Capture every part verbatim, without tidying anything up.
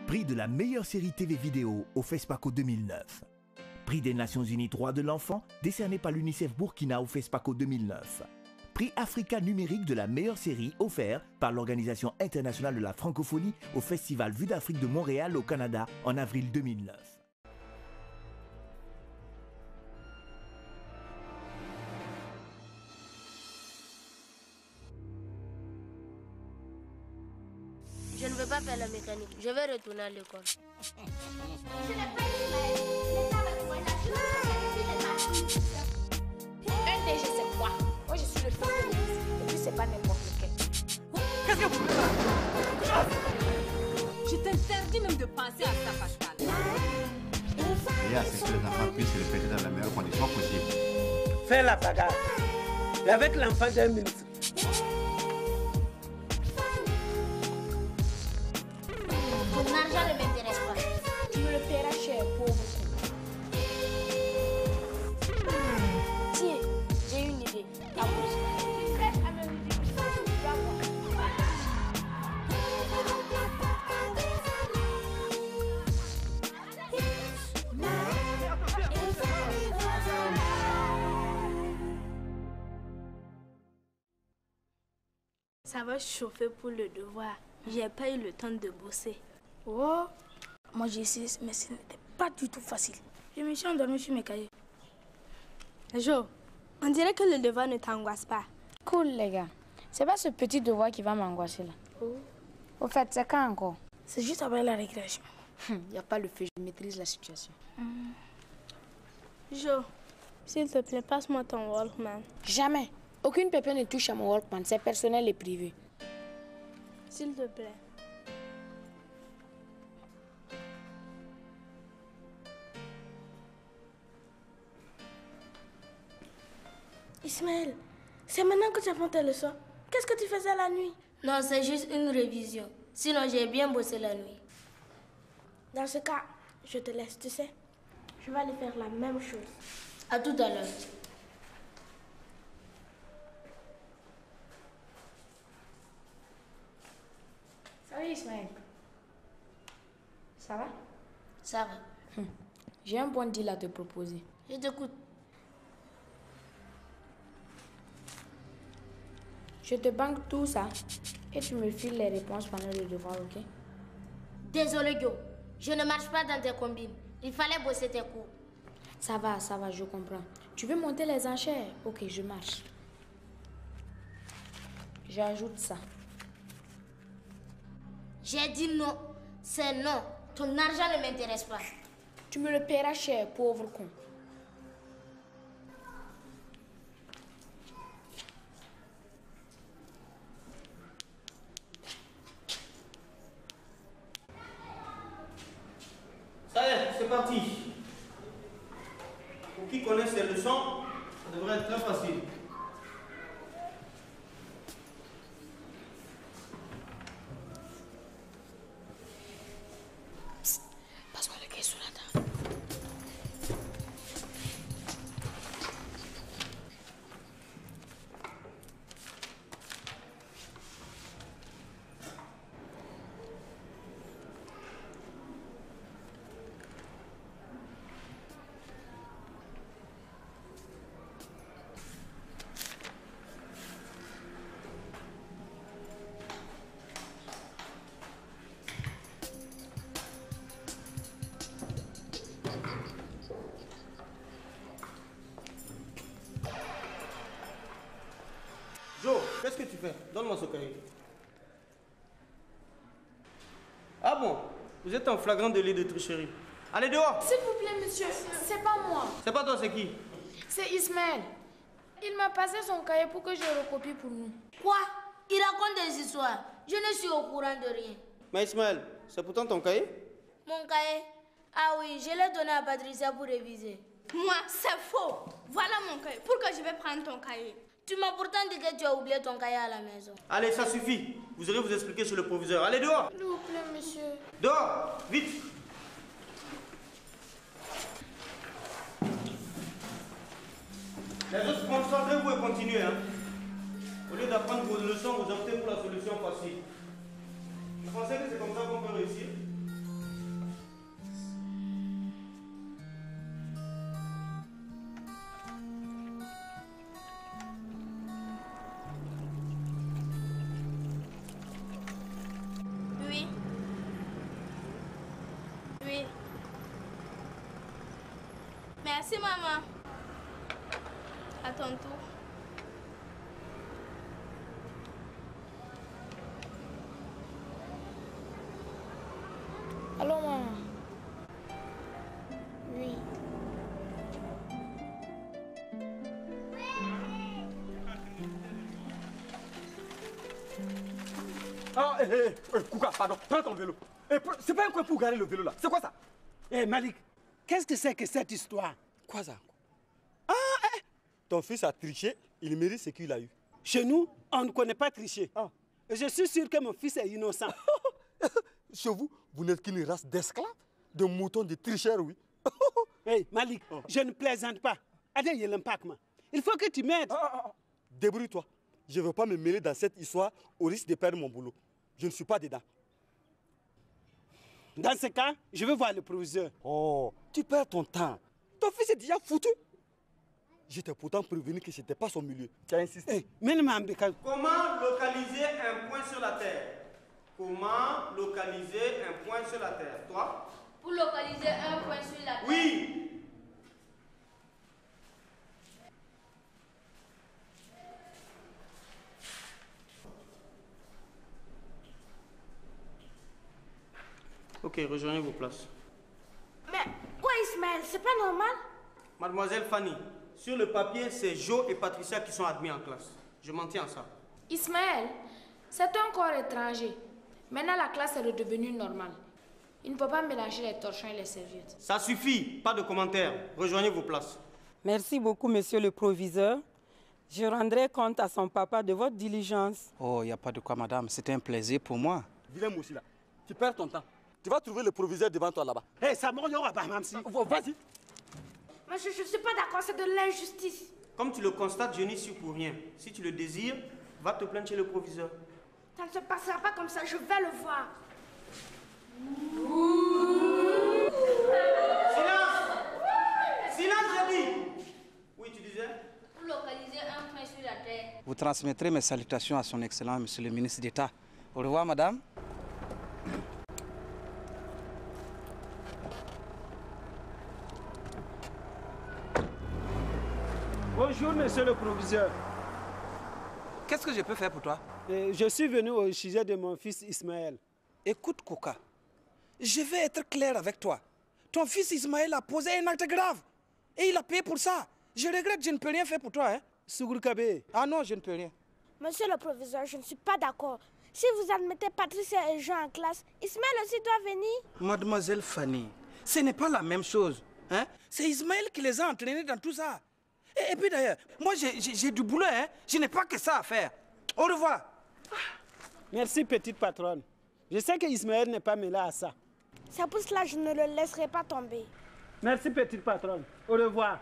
Prix de la meilleure série T V vidéo au FESPACO deux mille neuf. Prix des Nations Unies droits de l'enfant décerné par l'UNICEF Burkina au FESPACO deux mille neuf. Prix Africa numérique de la meilleure série offert par l'Organisation internationale de la francophonie au Festival Vue d'Afrique de Montréal au Canada en avril deux mille neuf. Je ne veux pas faire la mécanique, je vais retourner à l'école. Je n'ai pas Ismaël. Laisse avec moi, la chose, Un D G, c'est quoi? Moi, je suis le fils de l'église. Et puis, c'est pas n'importe lequel. Qu'est-ce que vous faites? Je t'interdis même de penser à ça, Pascal. Et à ce que les enfants puissent se répéter dans la meilleure condition possible. Fais la bagarre. Et avec l'enfant d'un ministre. Ton argent ne m'intéresse pas. Tu me le paieras cher, pauvre. Tiens, j'ai une idée. Approche. Tu prêtes à me ridiculiser? Va voir. Ça va chauffer pour le devoir. J'ai pas eu le temps de bosser. Oh, moi j'ai essayé, mais ce n'était pas du tout facile. Je me suis endormie sur mes cahiers. Jo, on dirait que le devoir ne t'angoisse pas. Cool les gars. C'est pas ce petit devoir qui va m'angoisser là. Oh. Au fait, c'est quand encore? C'est juste après la récréation. Il n'y a pas le feu, je maîtrise la situation. Mm. Jo, s'il te plaît, passe-moi ton Walkman. Jamais. Aucune pépé ne touche à mon Walkman, c'est personnel et privé. S'il te plaît. Ismaël, c'est maintenant que tu apprends tes leçons. Qu'est-ce que tu faisais la nuit? Non, c'est juste une révision. Sinon, j'ai bien bossé la nuit. Dans ce cas, je te laisse, tu sais. Je vais aller faire la même chose. À tout à l'heure. Salut Ismaël. Ça va? Ça va. Hum. J'ai un bon deal à te proposer. Je t'écoute. Je te banque tout ça et tu me files les réponses pendant le devoir, ok? Désolé, Gyo. Je ne marche pas dans tes combines. Il fallait bosser tes cours. Ça va, ça va, je comprends. Tu veux monter les enchères? Ok, je marche. J'ajoute ça. J'ai dit non. C'est non. Ton argent ne m'intéresse pas. Tu me le paieras cher, pauvre con. Ça y est, c'est parti. Pour qui connaît ces leçons, ça devrait être très facile. Psst, passe-moi le cahier sous la table. Jo, qu'est-ce que tu fais? Donne-moi ce cahier. Ah bon? Vous êtes en flagrant délit de tricherie. Allez dehors! S'il vous plaît, monsieur, c'est pas moi. C'est pas toi, c'est qui? C'est Ismaël. Il m'a passé son cahier pour que je recopie pour nous. Quoi? Il raconte des histoires. Je ne suis au courant de rien. Mais Ismaël, c'est pourtant ton cahier? Mon cahier? Ah oui, je l'ai donné à Patricia pour réviser. Moi, c'est faux. Voilà mon cahier. Pourquoi je vais prendre ton cahier? Tu m'as pourtant dit que tu as oublié ton cahier à la maison. Allez, ça suffit. Vous irez vous expliquer chez le proviseur. Allez dehors! S'il vous plaît, monsieur. Dehors! Vite! Les autres, concentrez-vous et continuez. Hein. Au lieu d'apprendre vos leçons, vous optez pour la solution facile. Vous pensez que c'est comme ça qu'on peut réussir? Merci, maman. À ton tour. Allô, maman? Oui. Ah, hé, hé, hé, Kouka, pardon, prends ton vélo. Eh, pre- c'est pas un coin pour garer le vélo là. C'est quoi ça? Eh Malik, qu'est-ce que c'est que cette histoire? Quoi ça? Ah, eh, ton fils a triché, il mérite ce qu'il a eu. Chez nous, on ne connaît pas tricher. Ah. Et je suis sûr que mon fils est innocent. Chez vous, vous n'êtes qu'une race d'esclaves, de moutons, de tricheurs, oui. Hey Malik, oh. Je ne plaisante pas. Allez, il Il faut que tu m'aides. Ah, ah, ah. Débrouille-toi. Je ne veux pas me mêler dans cette histoire au risque de perdre mon boulot. Je ne suis pas dedans. Dans ce cas, je vais voir le proviseur. Oh, tu perds ton temps. Ton fils est déjà foutu. J'étais pourtant prévenu que ce n'était pas son milieu. Tu as insisté. Hey, comment localiser un point sur la terre? Comment localiser un point sur la terre? Toi? Pour localiser un point sur la terre. Oui. Ok, rejoignez vos places. Mais quoi, Ismaël? C'est pas normal? Mademoiselle Fanny, sur le papier, c'est Jo et Patricia qui sont admis en classe. Je m'en tiens à ça. Ismaël, c'est un corps étranger. Maintenant, la classe est redevenue normale. Il ne peut pas mélanger les torchons et les serviettes. Ça suffit, pas de commentaires. Rejoignez vos places. Merci beaucoup, monsieur le proviseur. Je rendrai compte à son papa de votre diligence. Oh, il n'y a pas de quoi, madame. C'était un plaisir pour moi. Viens, aussi là. Tu perds ton temps. Tu vas trouver le proviseur devant toi là-bas. Hé, hey, ça m'en ira pas, même si. Vas-y. Mais je ne suis pas d'accord, c'est de l'injustice. Comme tu le constates, je n'y suis pour rien. Si tu le désires, va te plaindre chez le proviseur. Ça ne se passera pas comme ça, je vais le voir. Silence! Silence, j'ai dit! Oui, tu disais? Pour localiser un point sur la terre. Vous transmettrez mes salutations à son Excellence, monsieur le ministre d'État. Au revoir, madame. Bonjour, monsieur le proviseur. Qu'est-ce que je peux faire pour toi? Euh, je suis venu au sujet de mon fils Ismaël. Écoute, Kouka, je vais être clair avec toi. Ton fils Ismaël a posé un acte grave et il a payé pour ça. Je regrette, je ne peux rien faire pour toi. Hein? Sougour Kabé. Ah non, je ne peux rien. Monsieur le proviseur, je ne suis pas d'accord. Si vous admettez Patricia et Jean en classe, Ismaël aussi doit venir. Mademoiselle Fanny, ce n'est pas la même chose. Hein? C'est Ismaël qui les a entraînés dans tout ça. Et, et puis d'ailleurs, moi j'ai du boulot, hein? Je n'ai pas que ça à faire. Au revoir. Merci, petite patronne. Je sais que Ismaël n'est pas mêlé à ça. C'est pour cela que je ne le laisserai pas tomber. Merci, petite patronne. Au revoir.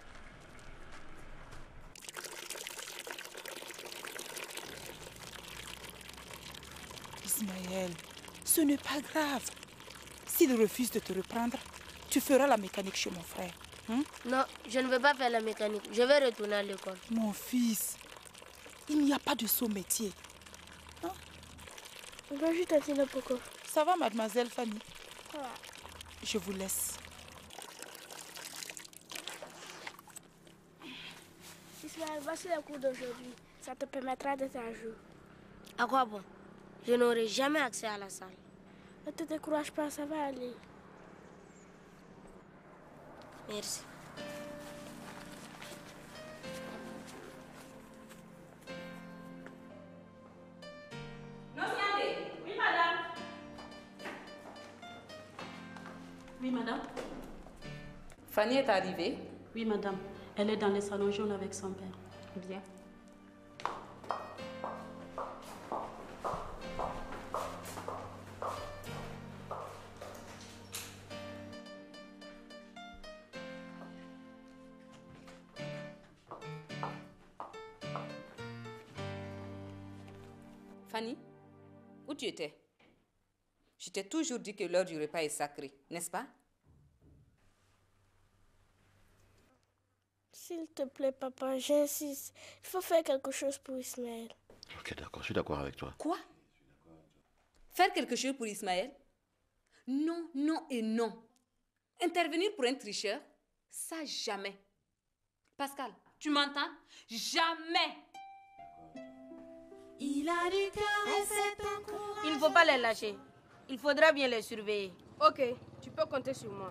Ismaël, ce n'est pas grave. S'il refuse de te reprendre, tu feras la mécanique chez mon frère. Hein? Non, je ne veux pas faire la mécanique. Je vais retourner à l'école. Mon fils, il n'y a pas de saut métier. Hein? Bonjour, Tati Lopoko. Ça va, mademoiselle Fanny? Ça va. Je vous laisse. Ismaël, voici les cours d'aujourd'hui. Ça te permettra d'être à jour. À quoi bon? Je n'aurai jamais accès à la salle. Ne te décourage pas, ça va aller. Merci. Oui, madame. Oui, madame. Fanny est arrivée? Oui, madame. Elle est dans les salons jaunes avec son père. Bien. Fanny, où tu étais? Je t'ai toujours dit que l'heure du repas est sacrée, n'est-ce pas? S'il te plaît, papa, j'insiste. Il faut faire quelque chose pour Ismaël. Ok, d'accord, je suis d'accord avec toi. Quoi? Faire quelque chose pour Ismaël? Non, non et non. Intervenir pour un tricheur? Ça, jamais. Pascal, tu m'entends? Jamais. Il a du cœur et c'est encore... Il ne faut pas les lâcher. Il faudra bien les surveiller. Ok, tu peux compter sur moi.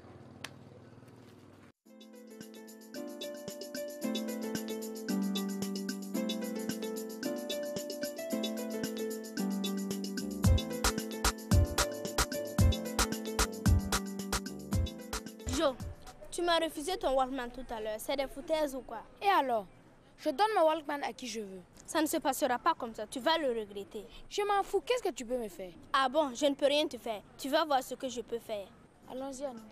Jo, tu m'as refusé ton Walkman tout à l'heure. C'est des foutaises ou quoi? Et alors? Je donne mon Walkman à qui je veux. Ça ne se passera pas comme ça. Tu vas le regretter. Je m'en fous. Qu'est-ce que tu peux me faire? Ah bon, je ne peux rien te faire. Tu vas voir ce que je peux faire. Allons-y, Anna.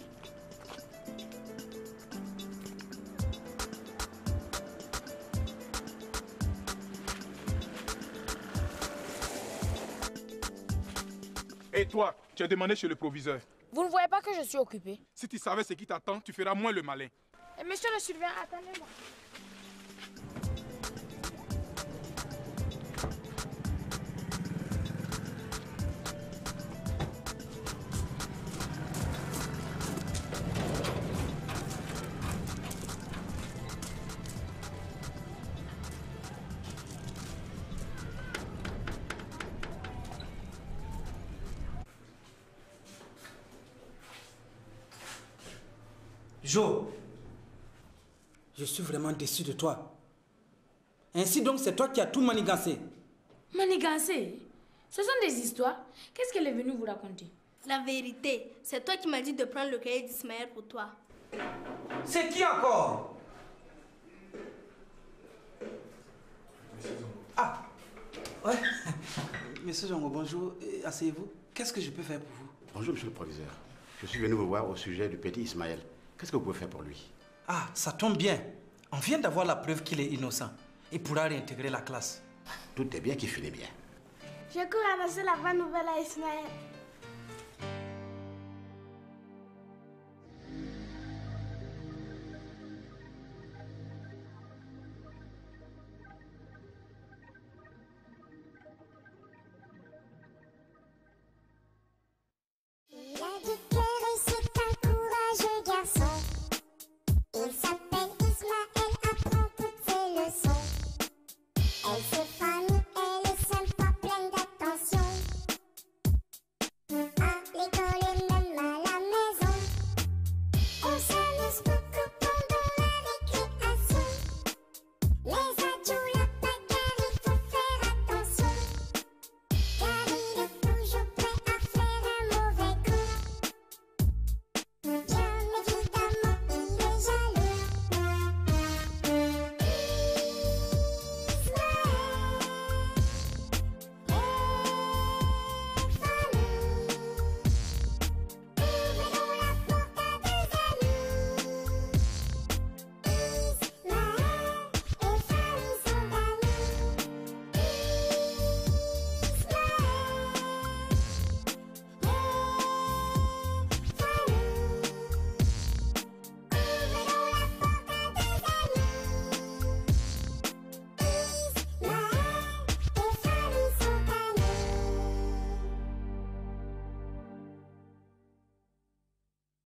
Et toi, tu as demandé chez le proviseur. Vous ne voyez pas que je suis occupé? Si tu savais ce qui t'attend, tu feras moins le malin. Et monsieur le surveillant, attendez-moi. Jo, je suis vraiment déçu de toi. Ainsi donc, c'est toi qui as tout manigancé. Manigancé? Ce sont des histoires. Qu'est-ce qu'elle est venue vous raconter? La vérité, c'est toi qui m'as dit de prendre le cahier d'Ismaël pour toi. C'est qui encore? Ah, ouais. Monsieur Zongo, bonjour. Asseyez-vous. Qu'est-ce que je peux faire pour vous? Bonjour, monsieur le proviseur. Je suis venu vous voir au sujet du petit Ismaël. Qu'est-ce que vous pouvez faire pour lui? Ah, ça tombe bien. On vient d'avoir la preuve qu'il est innocent. Il pourra réintégrer la classe. Tout est bien qui finit bien. Je cours annoncer la bonne nouvelle à Ismaël.